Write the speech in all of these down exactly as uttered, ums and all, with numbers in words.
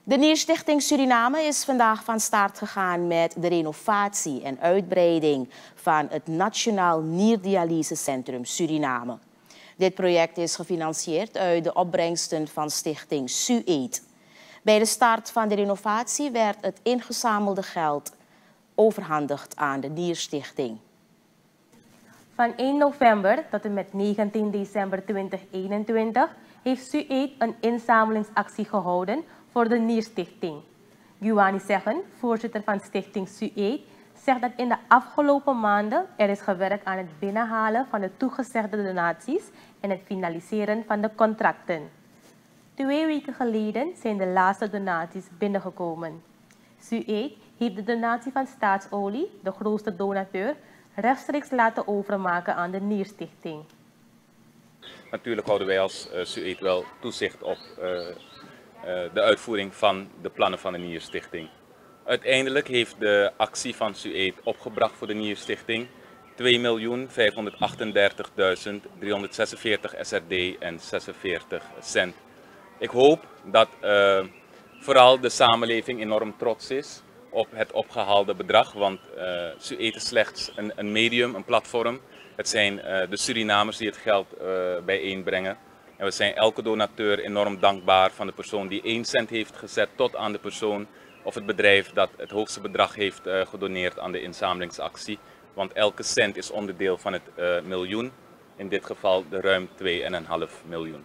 De Nierstichting Suriname is vandaag van start gegaan met de renovatie en uitbreiding van het Nationaal Nierdialysecentrum Suriname. Dit project is gefinancierd uit de opbrengsten van stichting SUAID. Bij de start van de renovatie werd het ingezamelde geld overhandigd aan de Nierstichting. Van één november tot en met negentien december tweeduizend eenentwintig heeft SUAID een inzamelingsactie gehouden voor de Nierstichting. Giovanni Zeggen, voorzitter van stichting SUAID, zegt dat in de afgelopen maanden er is gewerkt aan het binnenhalen van de toegezegde donaties en het finaliseren van de contracten. Twee weken geleden zijn de laatste donaties binnengekomen. SUAID heeft de donatie van Staatsolie, de grootste donateur, rechtstreeks laten overmaken aan de Nierstichting. Natuurlijk houden wij als uh, SUAID wel toezicht op uh, uh, de uitvoering van de plannen van de Nierstichting. Uiteindelijk heeft de actie van SUAID opgebracht voor de Nierstichting twee miljoen vijfhonderdachtendertigduizend driehonderdzesenveertig S R D en zesenveertig cent. Ik hoop dat uh, vooral de samenleving enorm trots is op het opgehaalde bedrag, want uh, SUAID is slechts een, een medium, een platform. Het zijn uh, de Surinamers die het geld uh, bijeenbrengen. En we zijn elke donateur enorm dankbaar, van de persoon die één cent heeft gezet tot aan de persoon of het bedrijf dat het hoogste bedrag heeft uh, gedoneerd aan de inzamelingsactie. Want elke cent is onderdeel van het uh, miljoen, in dit geval de ruim twee komma vijf miljoen.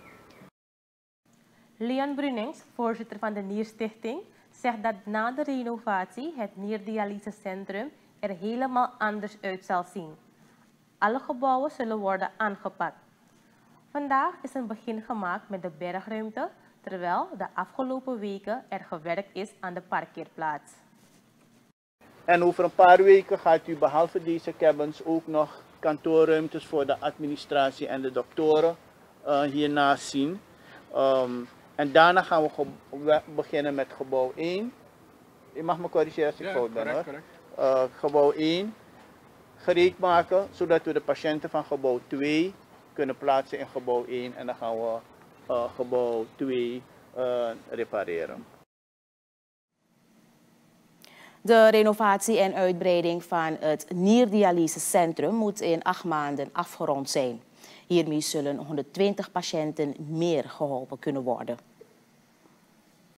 Leon Brunings, voorzitter van de Nierstichting, zegt dat na de renovatie het Nierdialysecentrum er helemaal anders uit zal zien. Alle gebouwen zullen worden aangepakt. Vandaag is een begin gemaakt met de bergruimte, terwijl de afgelopen weken er gewerkt is aan de parkeerplaats. En over een paar weken gaat u behalve deze cabins ook nog kantoorruimtes voor de administratie en de doktoren uh, hiernaast zien. Um, en daarna gaan we beginnen met gebouw één. Je mag me corrigeren als ik ja, fout ben correct, hoor. Correct. Uh, gebouw één gereed maken, zodat we de patiënten van gebouw twee kunnen plaatsen in gebouw één. En dan gaan we uh, gebouw twee uh, repareren. De renovatie en uitbreiding van het Nierdialysecentrum moet in acht maanden afgerond zijn. Hiermee zullen honderdtwintig patiënten meer geholpen kunnen worden.